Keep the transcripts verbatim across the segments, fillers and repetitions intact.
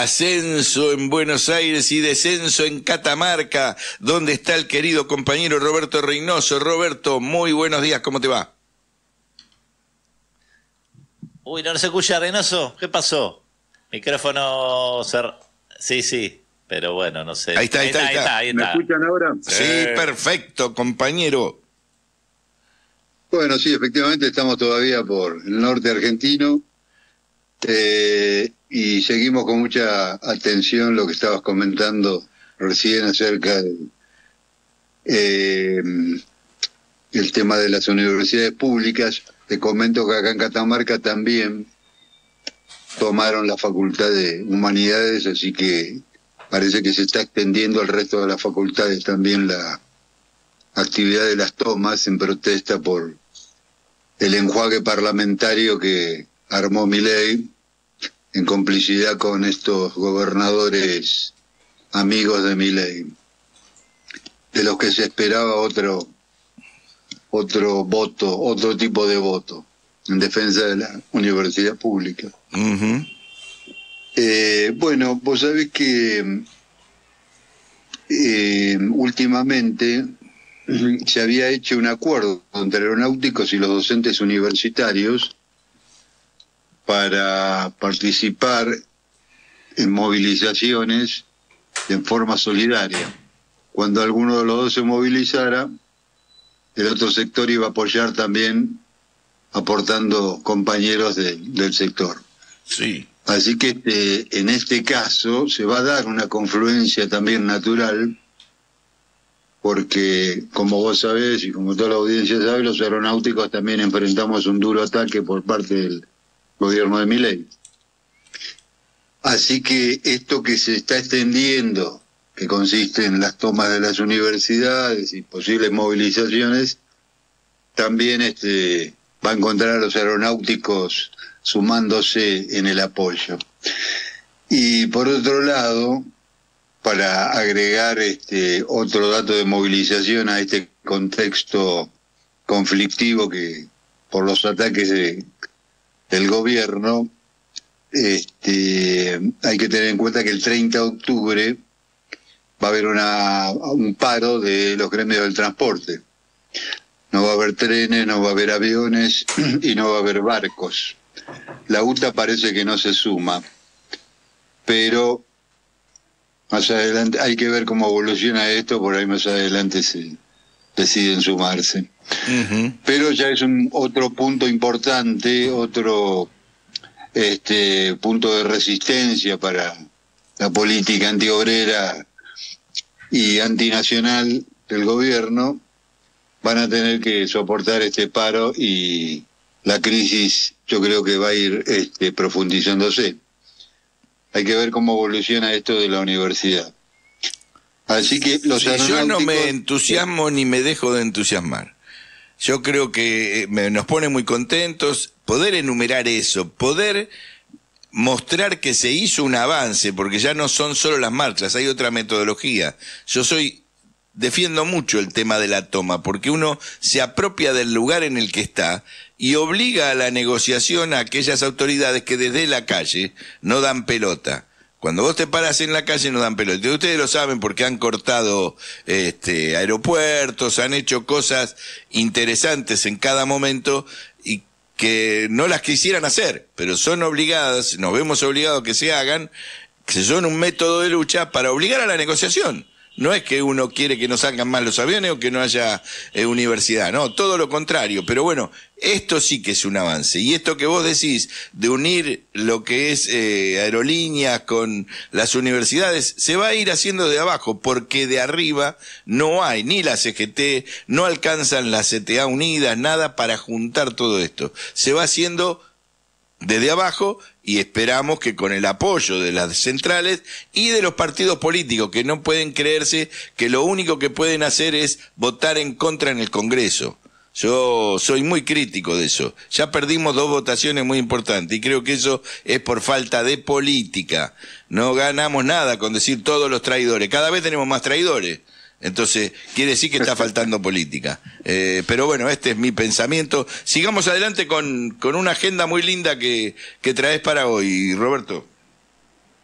ascenso en Buenos Aires y descenso en Catamarca, donde está el querido compañero Roberto Reynoso. Roberto, muy buenos días, ¿cómo te va? Uy, no se escucha, Reynoso, ¿qué pasó? Micrófono cer... Sí, sí, pero bueno, no sé. Ahí está, ahí está, ahí está. Ahí está. ¿Me escuchan ahora? Sí, eh... perfecto, compañero. Bueno, sí, efectivamente estamos todavía por el norte argentino eh, y seguimos con mucha atención lo que estabas comentando recién acerca del eh, el tema de las universidades públicas. Te comento que acá en Catamarca también tomaron la Facultad de Humanidades, así que parece que se está extendiendo al resto de las facultades también la actividad de las tomas en protesta por el enjuague parlamentario que armó Milei en complicidad con estos gobernadores amigos de Milei, de los que se esperaba otro otro voto, otro tipo de voto en defensa de la universidad pública. Uh-huh. eh, bueno, vos sabés que eh, últimamente se había hecho un acuerdo entre aeronáuticos y los docentes universitarios para participar en movilizaciones en forma solidaria. Cuando alguno de los dos se movilizara, el otro sector iba a apoyar también aportando compañeros de, del sector. Sí. Así que este, en este caso se va a dar una confluencia también natural, porque como vos sabés y como toda la audiencia sabe, los aeronáuticos también enfrentamos un duro ataque por parte del gobierno de Milei. Así que esto que se está extendiendo, que consiste en las tomas de las universidades y posibles movilizaciones, también este, va a encontrar a los aeronáuticos sumándose en el apoyo. Y por otro lado, para agregar este otro dato de movilización a este contexto conflictivo que por los ataques de, del gobierno, este, hay que tener en cuenta que el treinta de octubre va a haber una, un paro de los gremios del transporte. No va a haber trenes, no va a haber aviones y no va a haber barcos. La U T A parece que no se suma, pero más adelante hay que ver cómo evoluciona esto, por ahí más adelante se deciden sumarse. Uh-huh. Pero ya es un otro punto importante, otro este punto de resistencia para la política antiobrera y antinacional del gobierno. Van a tener que soportar este paro y la crisis yo creo que va a ir este, profundizándose. Hay que ver cómo evoluciona esto de la universidad. Así que los sí, aeronáuticos... Yo no me entusiasmo ni me dejo de entusiasmar. Yo creo que me, nos pone muy contentos poder enumerar eso, poder mostrar que se hizo un avance, porque ya no son solo las marchas, hay otra metodología. Yo soy defiendo mucho el tema de la toma, porque uno se apropia del lugar en el que está y obliga a la negociación a aquellas autoridades que desde la calle no dan pelota. Cuando vos te paras en la calle no dan pelota. Ustedes lo saben porque han cortado este, aeropuertos, han hecho cosas interesantes en cada momento y que no las quisieran hacer, pero son obligadas, nos vemos obligados a que se hagan, que son un método de lucha para obligar a la negociación. No es que uno quiere que no salgan más los aviones o que no haya eh, universidad, no, todo lo contrario. Pero bueno, esto sí que es un avance. Y esto que vos decís de unir lo que es eh, aerolíneas con las universidades, se va a ir haciendo de abajo, porque de arriba no hay ni la C G T, no alcanzan las C T A unidas, nada para juntar todo esto. Se va haciendo desde abajo y esperamos que con el apoyo de las centrales y de los partidos políticos que no pueden creerse que lo único que pueden hacer es votar en contra en el Congreso. Yo soy muy crítico de eso. Ya perdimos dos votaciones muy importantes y creo que eso es por falta de política. No ganamos nada con decir todos los traidores. Cada vez tenemos más traidores. Entonces, quiere decir que está faltando política. Eh, pero bueno, este es mi pensamiento. Sigamos adelante con, con una agenda muy linda que, que traes para hoy, Roberto.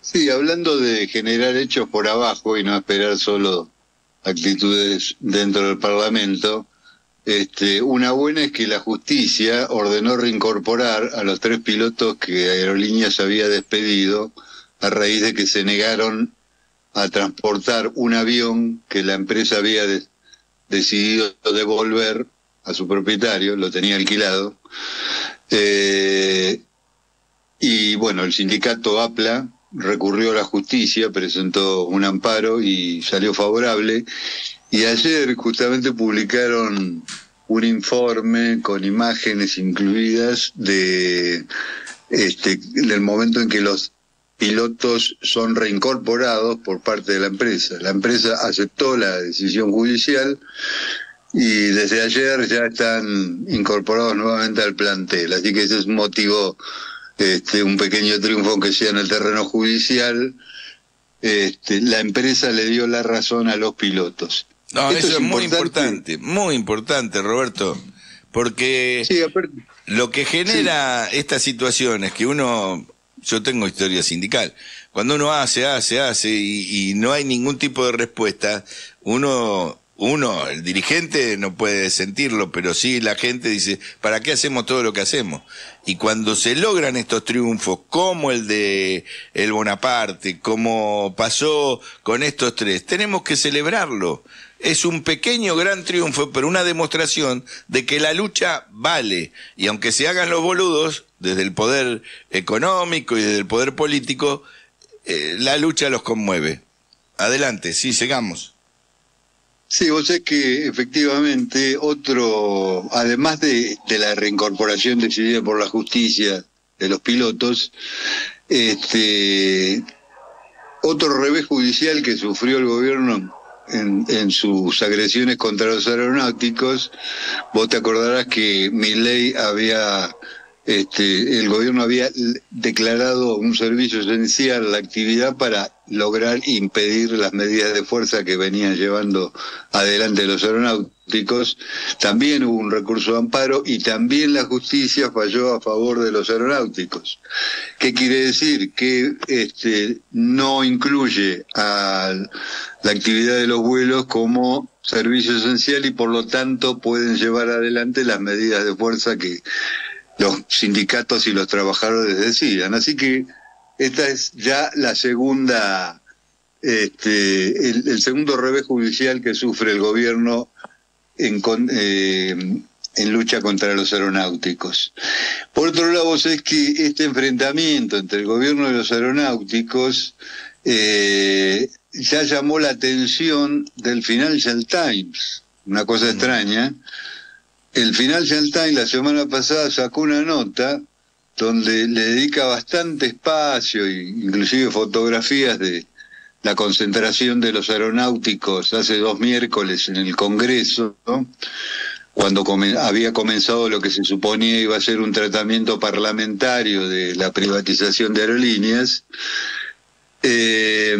Sí, hablando de generar hechos por abajo y no esperar solo actitudes dentro del Parlamento, este, una buena es que la justicia ordenó reincorporar a los tres pilotos que Aerolíneas había despedido a raíz de que se negaron a transportar un avión que la empresa había de- decidido devolver a su propietario, lo tenía alquilado. Eh, y bueno, el sindicato APLA recurrió a la justicia, presentó un amparo y salió favorable. Y ayer justamente publicaron un informe con imágenes incluidas de este del momento en que los pilotos son reincorporados por parte de la empresa. La empresa aceptó la decisión judicial y desde ayer ya están incorporados nuevamente al plantel. Así que ese es un motivo, este, un pequeño triunfo aunque sea en el terreno judicial. Este, la empresa le dio la razón a los pilotos. No, Esto eso es, es muy importante. importante, muy importante, Roberto, porque Sí, aparte, lo que genera estas situaciones que uno, yo tengo historia sindical, cuando uno hace, hace, hace y, y no hay ningún tipo de respuesta, uno, uno, el dirigente no puede sentirlo, pero sí la gente dice, ¿para qué hacemos todo lo que hacemos? Y cuando se logran estos triunfos, como el de el Bonaparte, como pasó con estos tres, tenemos que celebrarlo. Es un pequeño gran triunfo, pero una demostración de que la lucha vale. Y aunque se hagan los boludos, desde el poder económico y desde el poder político, eh, la lucha los conmueve. Adelante, sí, sigamos. sí, vos sabés que efectivamente otro, además de, de la reincorporación decidida por la justicia de los pilotos, este, otro revés judicial que sufrió el gobierno en, en sus agresiones contra los aeronáuticos, vos te acordarás que Milei había, este, el gobierno había declarado un servicio esencial la actividad para lograr impedir las medidas de fuerza que venían llevando adelante los aeronáuticos. También hubo un recurso de amparo y también la justicia falló a favor de los aeronáuticos. ¿Qué quiere decir? Que este, no incluye a la actividad de los vuelos como servicio esencial y por lo tanto pueden llevar adelante las medidas de fuerza que los sindicatos y los trabajadores decidan. Así que esta es ya la segunda, este, el, el segundo revés judicial que sufre el gobierno en, eh, en lucha contra los aeronáuticos. Por otro lado, es que este enfrentamiento entre el gobierno y los aeronáuticos eh, ya llamó la atención del Financial Times, una cosa mm. extraña. El Financial Times la semana pasada sacó una nota donde le dedica bastante espacio, inclusive fotografías de la concentración de los aeronáuticos hace dos miércoles en el Congreso, ¿no? Cuando come, había comenzado lo que se suponía iba a ser un tratamiento parlamentario de la privatización de aerolíneas. Eh,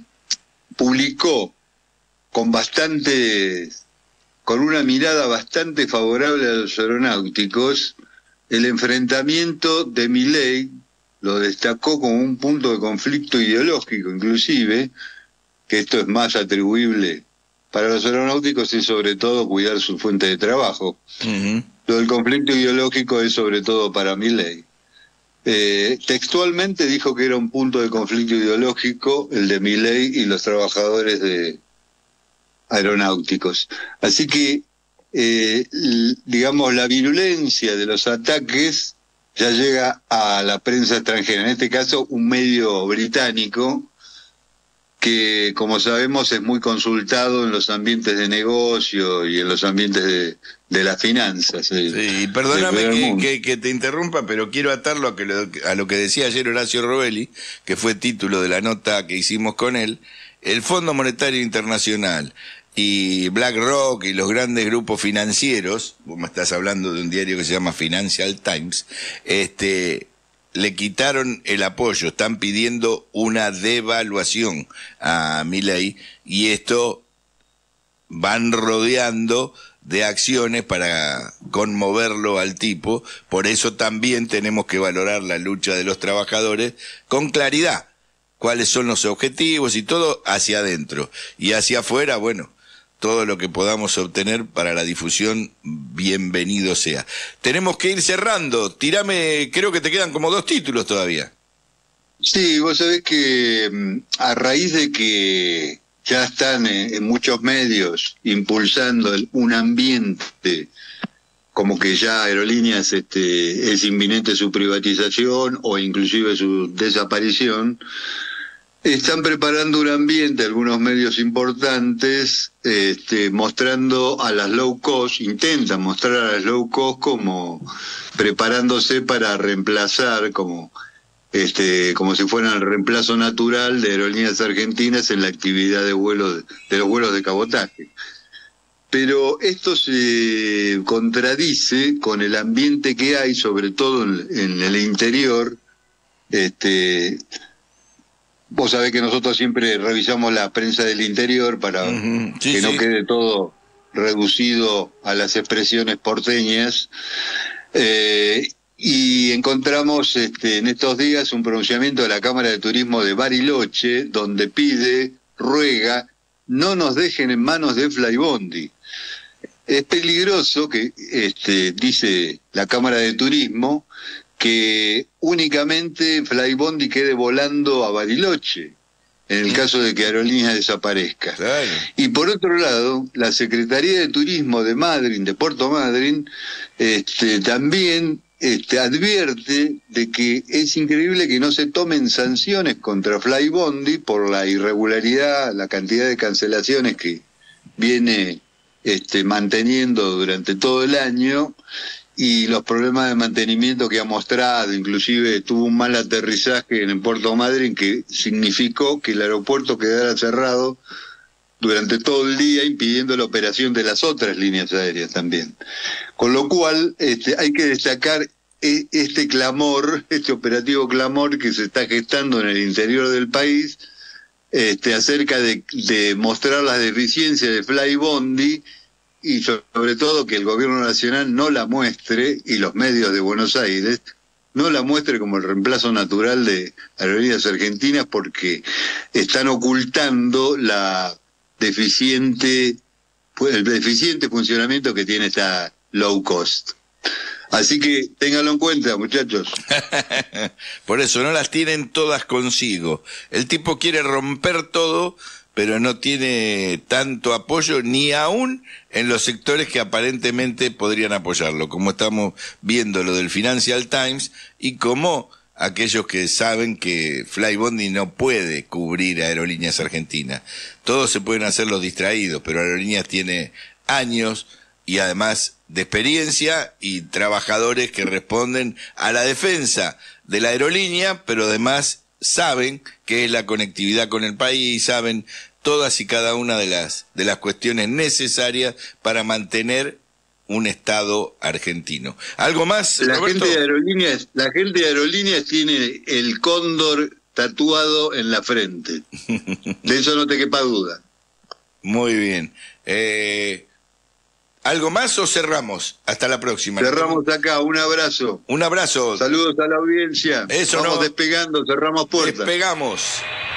publicó con bastante, con una mirada bastante favorable a los aeronáuticos, el enfrentamiento de Milei, lo destacó como un punto de conflicto ideológico, inclusive, que esto es más atribuible para los aeronáuticos y sobre todo cuidar su fuente de trabajo. Uh-huh. Lo del conflicto ideológico es sobre todo para Milei. Eh, textualmente dijo que era un punto de conflicto ideológico el de Milei y los trabajadores de aeronáuticos. Así que Eh, digamos, la virulencia de los ataques ya llega a la prensa extranjera, en este caso un medio británico que, como sabemos, es muy consultado en los ambientes de negocio y en los ambientes de, de las finanzas. De, sí, perdóname que, que, que te interrumpa, pero quiero atarlo a, que lo, a lo que decía ayer Horacio Robelli, que fue título de la nota que hicimos con él. El Fondo Monetario Internacional y BlackRock y los grandes grupos financieros, vos me estás hablando de un diario que se llama Financial Times, este, le quitaron el apoyo, están pidiendo una devaluación a Milei y esto van rodeando de acciones para conmoverlo al tipo. Por eso también tenemos que valorar la lucha de los trabajadores con claridad. cuáles son los objetivos y todo hacia adentro. Y hacia afuera, bueno, todo lo que podamos obtener para la difusión, bienvenido sea. Tenemos que ir cerrando. Tírame, creo que te quedan como dos títulos todavía. Sí, vos sabés que a raíz de que ya están en, en muchos medios impulsando el, un ambiente como que ya Aerolíneas este, es inminente su privatización o inclusive su desaparición, están preparando un ambiente, algunos medios importantes, este, mostrando a las low cost, intentan mostrar a las low cost como preparándose para reemplazar, como este, como si fueran el reemplazo natural de Aerolíneas Argentinas en la actividad de vuelos, de los vuelos de cabotaje. Pero esto se contradice con el ambiente que hay, sobre todo en, en el interior. Este, vos sabés que nosotros siempre revisamos la prensa del interior para uh-huh. sí, que sí. no quede todo reducido a las expresiones porteñas. Eh, y encontramos este, en estos días un pronunciamiento de la Cámara de Turismo de Bariloche, donde pide, ruega, no nos dejen en manos de Flybondi. Es peligroso que, este, dice la Cámara de Turismo, que únicamente Flybondi quede volando a Bariloche, en el caso de que Aerolíneas desaparezca. Claro. Y por otro lado, la Secretaría de Turismo de Madryn, de Puerto Madryn, este, también este, advierte de que es increíble que no se tomen sanciones contra Flybondi por la irregularidad, la cantidad de cancelaciones que viene este, manteniendo durante todo el año, y los problemas de mantenimiento que ha mostrado. Inclusive tuvo un mal aterrizaje en el Puerto Madryn que significó que el aeropuerto quedara cerrado durante todo el día, impidiendo la operación de las otras líneas aéreas también. Con lo cual este, hay que destacar este clamor, este operativo clamor que se está gestando en el interior del país, este, acerca de, de mostrar las deficiencias de Flybondi, y sobre todo que el gobierno nacional no la muestre, y los medios de Buenos Aires no la muestre como el reemplazo natural de Aerolíneas Argentinas, porque están ocultando la deficiente el deficiente funcionamiento que tiene esta low cost. Así que ténganlo en cuenta, muchachos. Por eso no las tienen todas consigo. El tipo quiere romper todo, pero no tiene tanto apoyo ni aún en los sectores que aparentemente podrían apoyarlo, como estamos viendo lo del Financial Times, y como aquellos que saben que Flybondi no puede cubrir a Aerolíneas Argentinas. Todos se pueden hacer los distraídos, pero Aerolíneas tiene años y además de experiencia y trabajadores que responden a la defensa de la aerolínea, pero además saben que es la conectividad con el país, saben todas y cada una de las de las cuestiones necesarias para mantener un Estado argentino. ¿Algo más, la Roberto? gente de aerolíneas, la gente de aerolíneas tiene el cóndor tatuado en la frente. De eso no te quepa duda. Muy bien. Eh, ¿Algo más o cerramos? Hasta la próxima. Cerramos acá, un abrazo. Un abrazo. Saludos a la audiencia. Eso. Vamos no... despegando, cerramos puertas. Despegamos.